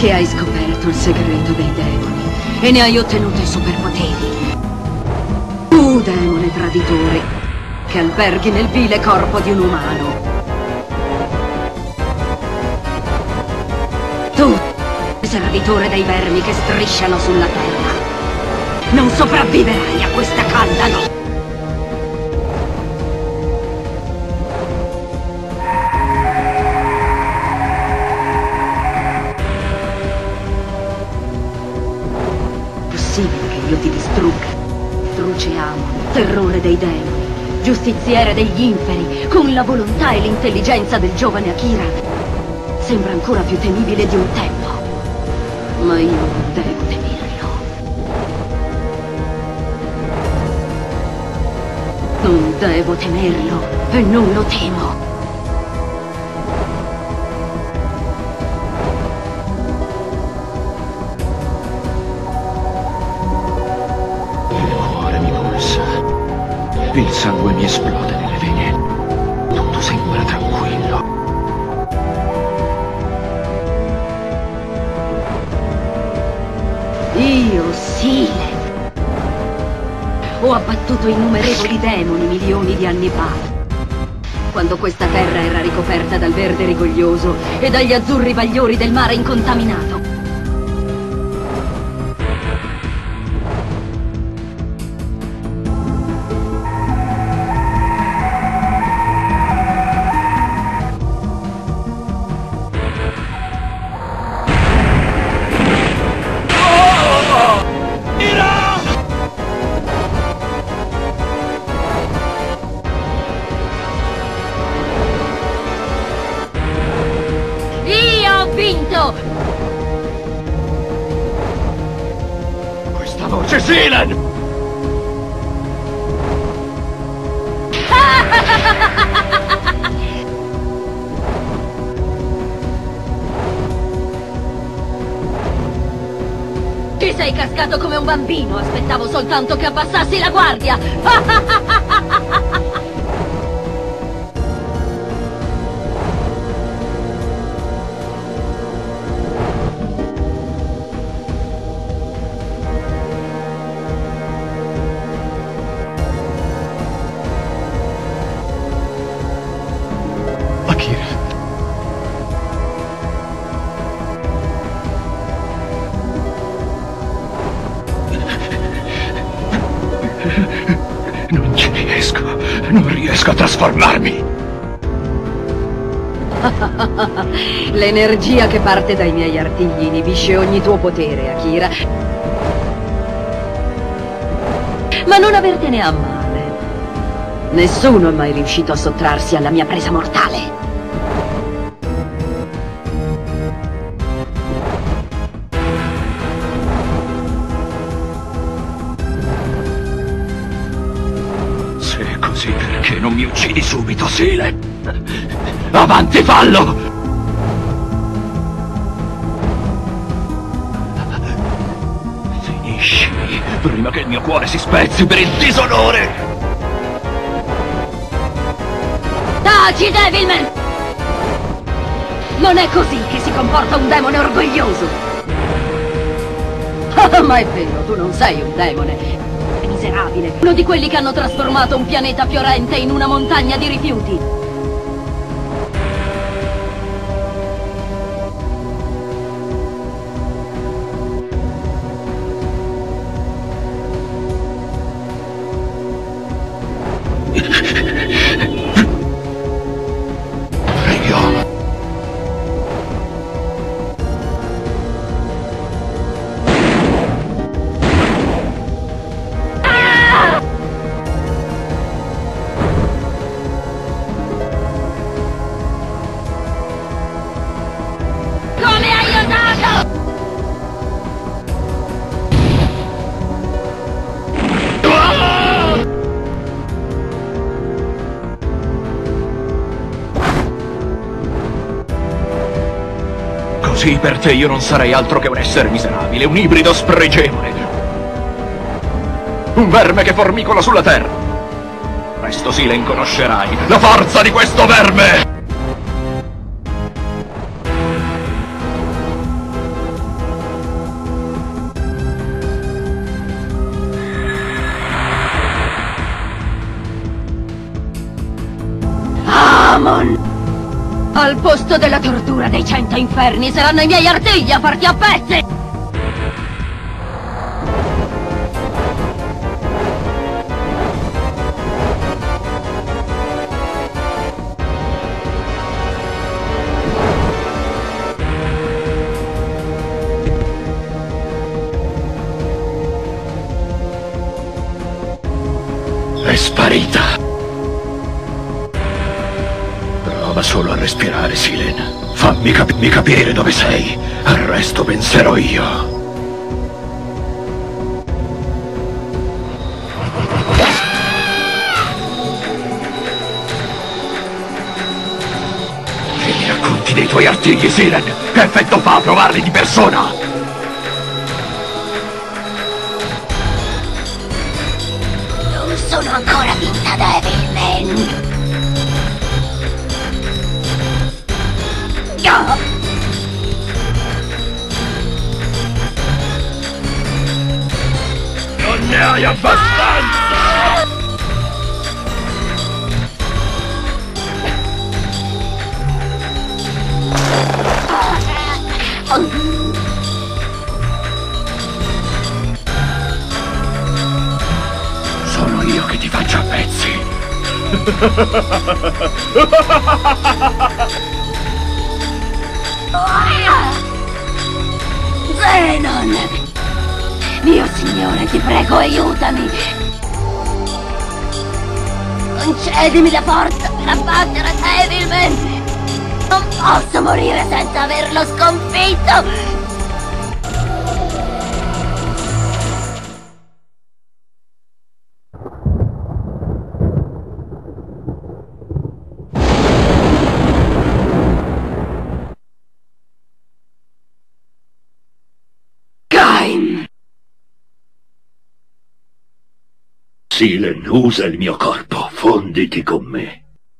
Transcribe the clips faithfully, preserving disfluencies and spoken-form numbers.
che hai scoperto il segreto dei demoni e ne hai ottenuto i superpoteri. Tu, demone traditore, che alberghi nel vile corpo di un umano. Tu, servitore dei vermi che strisciano sulla terra, non sopravviverai a questa calda notte. Possibile che io ti distrugga? Truce Amon, terrore dei demoni, giustiziere degli inferi, con la volontà e l'intelligenza del giovane Akira, sembra ancora più temibile di un tempo. Ma io non devo temerlo. Non devo temerlo e non lo temo. Il sangue mi esplode nelle vene. Tutto sembra tranquillo. Io, Silen, ho abbattuto innumerevoli demoni milioni di anni fa, quando questa terra era ricoperta dal verde rigoglioso e dagli azzurri bagliori del mare incontaminato. Questa voce, Silen! Ci sei cascato come un bambino, aspettavo soltanto che abbassassi la guardia! Non ci riesco, non riesco a trasformarmi. L'energia che parte dai miei artigli inibisce ogni tuo potere, Akira. Ma non avertene a male. Nessuno è mai riuscito a sottrarsi alla mia presa mortale. Perché non mi uccidi subito, Silen? Avanti, fallo! Finisci prima che il mio cuore si spezzi per il disonore! Taci, Devilman! Non è così che si comporta un demone orgoglioso! Ma è vero, tu non sei un demone! Miserabile, uno di quelli che hanno trasformato un pianeta fiorente in una montagna di rifiuti. Così per te io non sarei altro che un essere miserabile, un ibrido spregevole. Un verme che formicola sulla terra. Presto, Silen, conoscerai la forza di questo verme! Amon! Al posto della tortura dei cento inferni saranno i miei artigli a farti a pezzi! È sparita. Prova solo a respirare, Silen. Fammi cap- mi capire dove sei. Al resto penserò io. Che mi racconti dei tuoi artigli, Silen? Che effetto fa a provarli di persona? Sono ancora vinta da Devilman. No! Non ne hai abbastanza! Sono io che ti faccio a pezzi. Zenon! Mio signore, ti prego, aiutami! Concedimi la forza per abbattere Devilman! Non posso morire senza averlo sconfitto! Silen, usa il mio corpo, fonditi con me.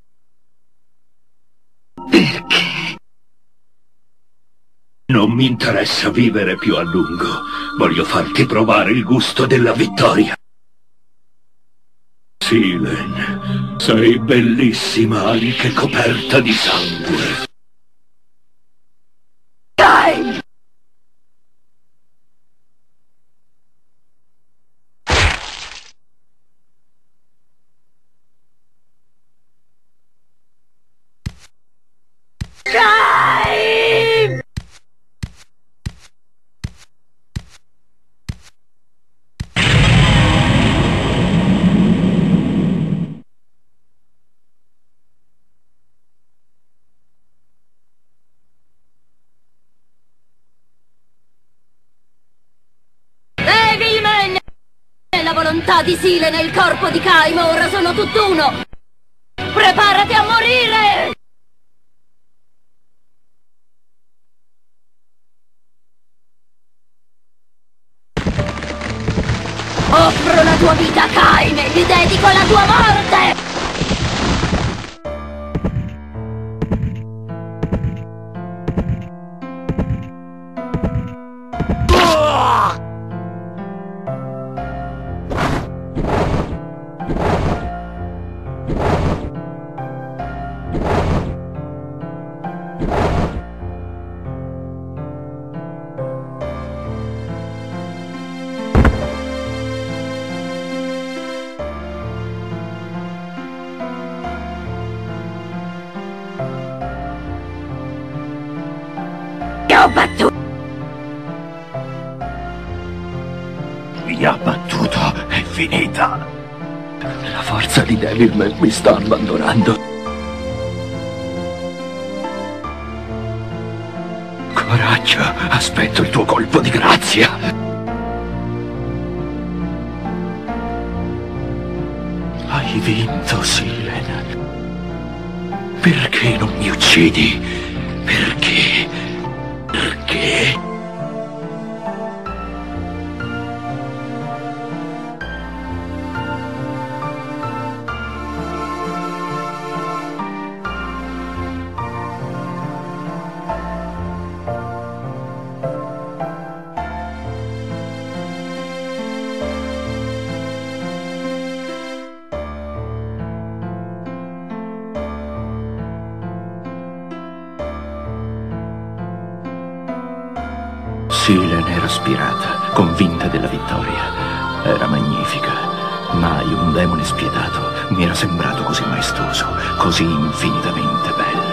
Perché? Non mi interessa vivere più a lungo. Voglio farti provare il gusto della vittoria. Silen, sei bellissima anche coperta di sangue. Dai! Dai! Devilman! La volontà di Silen e il corpo di Kaimo ora sono tutt'uno! Preparati a morire! Offro la tua vita a Kaime, gli dedico la tua morte! Ho battuto! Mi ha battuto, è finita. La forza di Devilman mi sta abbandonando. Coraggio, aspetto il tuo colpo di grazia. Hai vinto, Silen. Perché non mi uccidi? Perché? Perché? Silen era spirata, convinta della vittoria. Era magnifica. Mai un demone spietato mi era sembrato così maestoso, così infinitamente bello.